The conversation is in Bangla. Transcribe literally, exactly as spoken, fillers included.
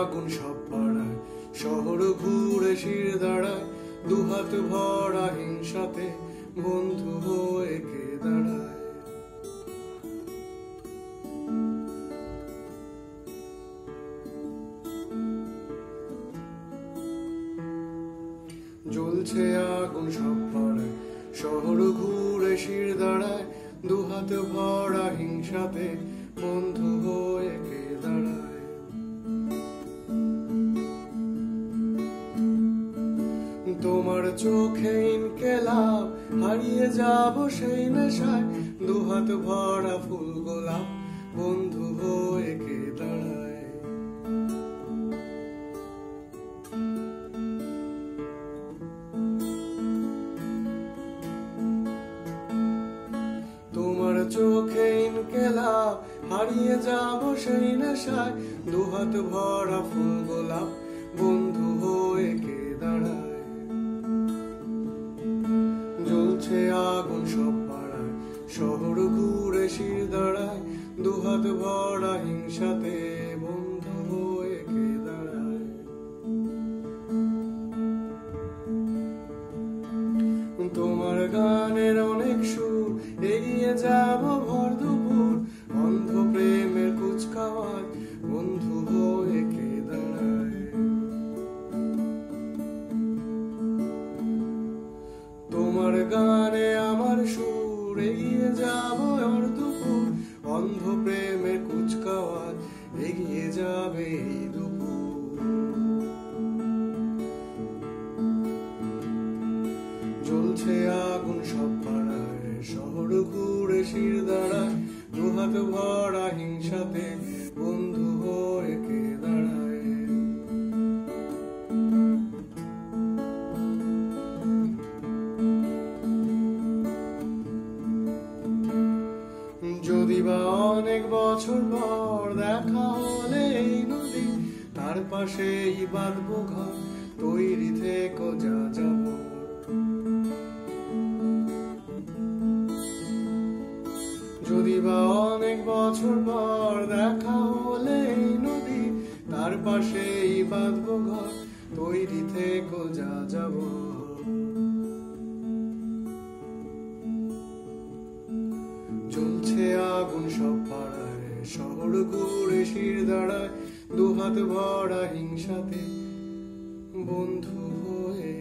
আগুন সব পাড়ায়, শহর ঘুরে শির দাঁড়ায়, দুহাত ভরা হিংসাতে বন্ধু হয়ে কে দাঁড়ায়। জ্বলছে আগুন সব পাড়ায়, শহর ঘুরে শির দাঁড়ায়, দুহাত ভরা হিংসাতে বন্ধু হয়ে কে দাঁড়ায়। তোমার চোখে ইনকেলাব, হারিয়ে যাব সেই নেশায়, দুহাত ভরা ফুল গোলাপ বন্ধু হয়ে কে দাঁড়ায়। তোমার চোখে ইনকেলাব, হারিয়ে যাব সেই নেশায়, দুহাত ভরা ফুল গোলাপ বন্ধু হয়ে কে দাঁড়ায়। জ্বলছে আগুন সব পাড়ায়, শহর ঘুরে শির দাঁড়ায়, দুহাত ভরা হিংসাতে বন্ধু হয়ে কে দাঁড়ায়। তোমার গানের অনেক সুর, এগিয়ে যাব ভর দুপুর, অন্ধ প্রেমের কুচকাওয়াজ বন্ধু হয়ে কে দাঁড়ায়। তোমার গানে আমার সুর, এগিয়ে যাব ভর দুপুর, অন্ধ প্রেমের কুচকাওয়াজ এগিয়ে যাবে এই দুপুর। জ্বলছে আগুন সব পাড়ায়, শহর ঘুরে শির দাঁড়ায়, দুহাত ভরা হিংসাতে বন্ধু হয়ে কে দাঁড়ায়। যদি বা অনেক বছর পর দেখা হলে এই নদী, তার পাশেই বাঁধবো ঘর, তৈরি থেকো যা যাব। যদি বা অনেক বছর পর দেখা হলে এই নদী, তার পাশেই বাঁধবো ঘর, তৈরি থেকো যা যাব। জ্বলছে আগুন সব পাড়ায়, শহর ঘুরে শির দাঁড়ায়, দুহাত ভরা হিংসাতে বন্ধু হয়ে